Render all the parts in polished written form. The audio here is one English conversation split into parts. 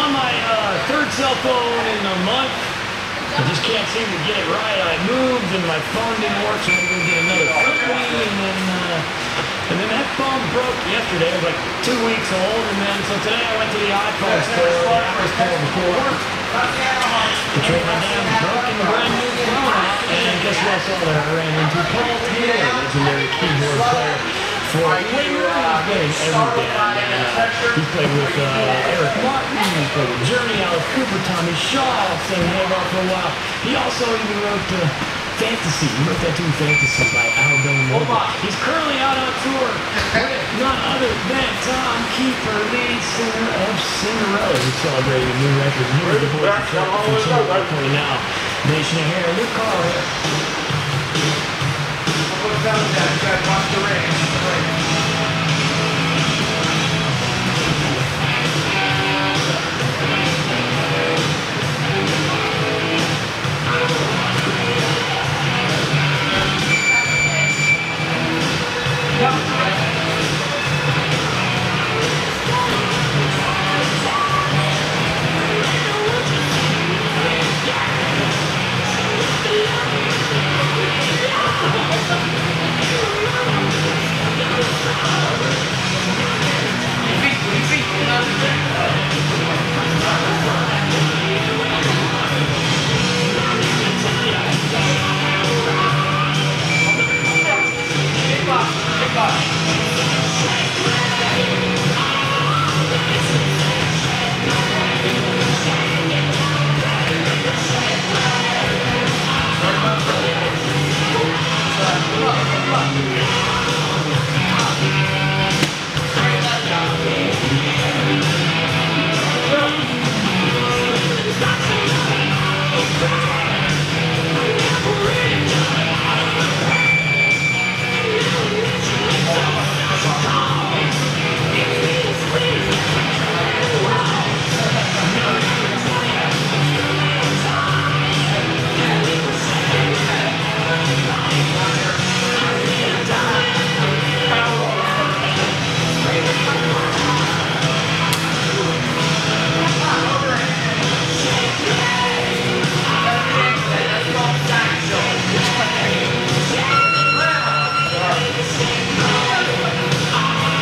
on my third cell phone in a month. I just can't seem to get it right. I moved and my phone didn't work, so I had to go get another phone. And then that phone broke yesterday. It was like 2 weeks old. And then so today I went to the iPhone store, the Apple store before. To trade my damn broken brand new phone out. And guess what else I ran into? Paul Taylor, legendary keyboard player for Wingers every day. He played with Eric Martin, he played with Journey, Alice Cooper, Tommy Shaw, sang Halo for a while. He also even wrote Fantasy. He wrote that tune Fantasy by Al Bell. He's currently out on tour with none other than Tom Keeper, lead singer of Cinderella, who's celebrating a new record. Here are the boys of Central now. Nation of Hair, Luke Carl here. You guys watch the rain.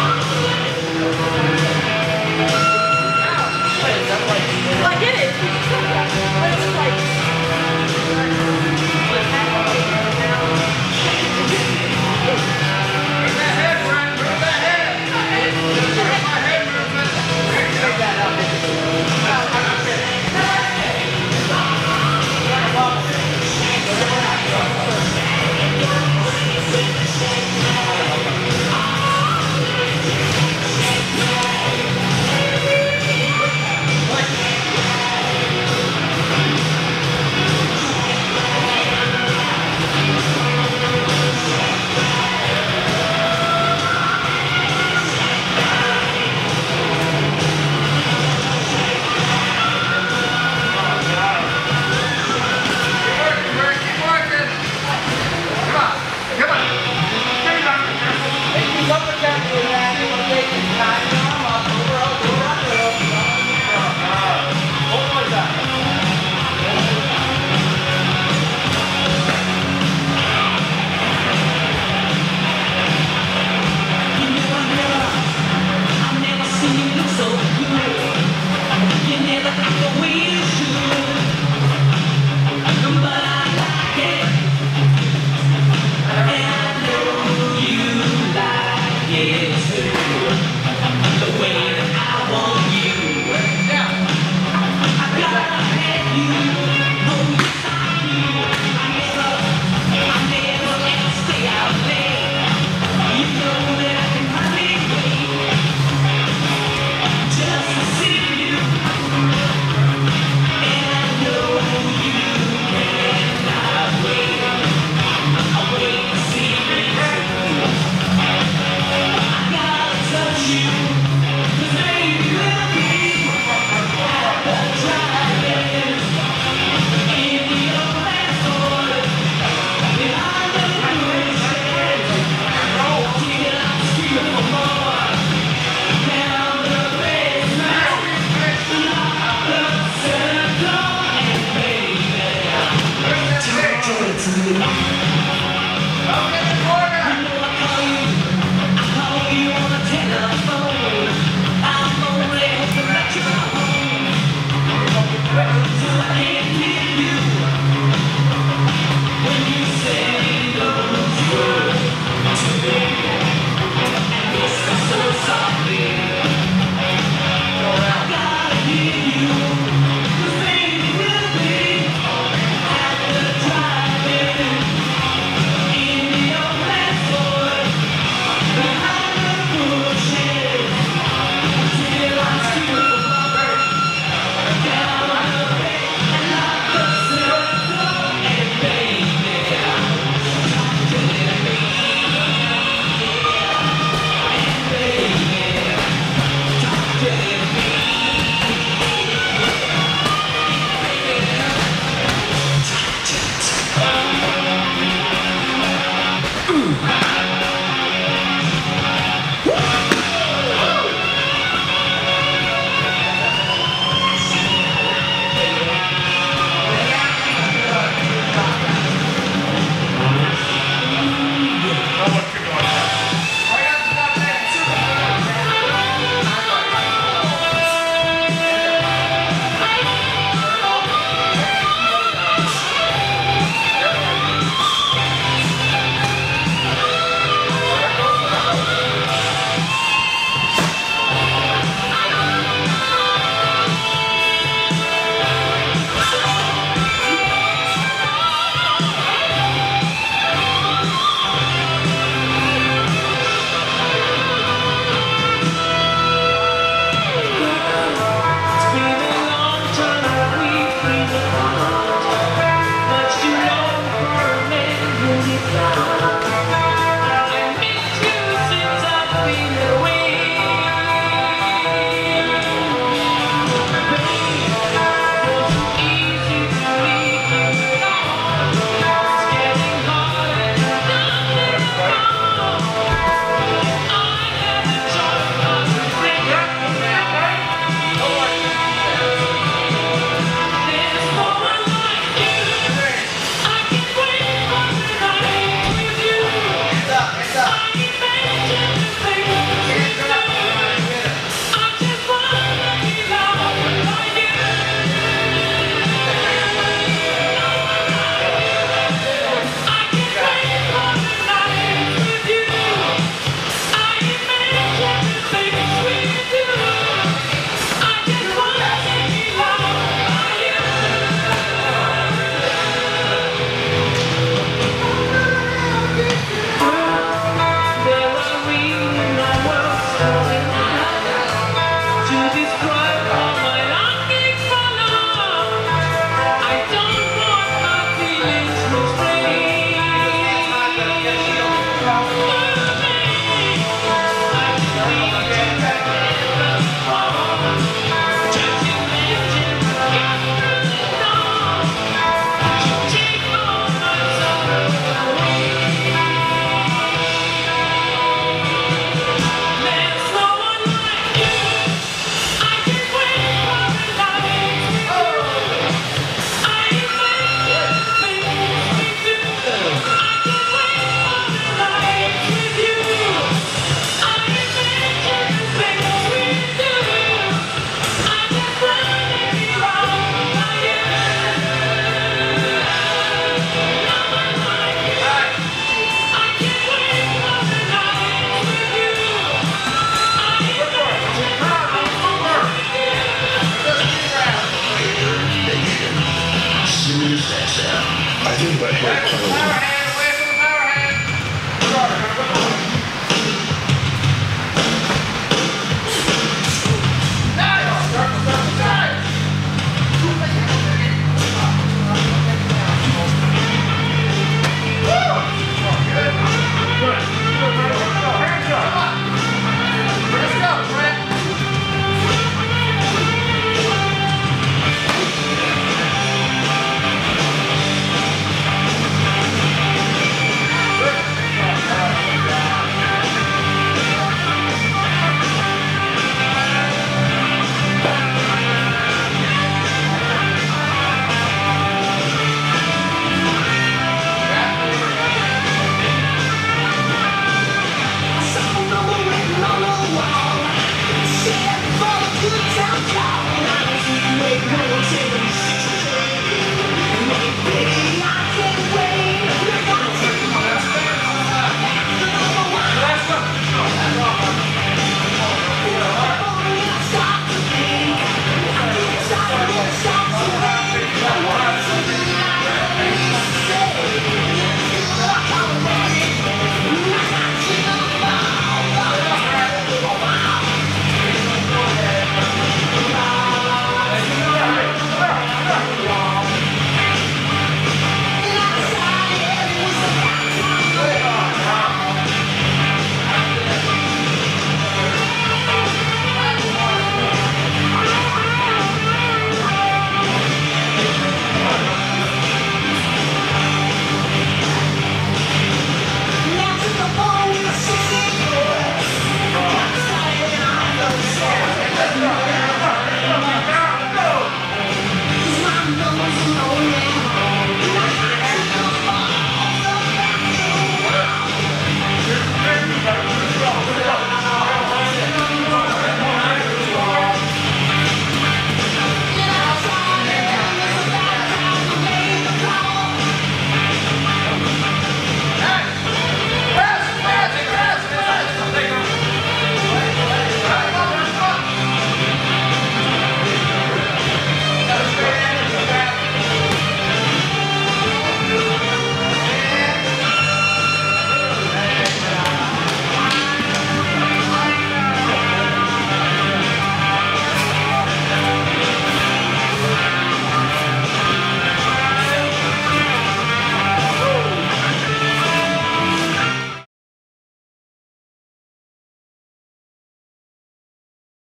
I get it.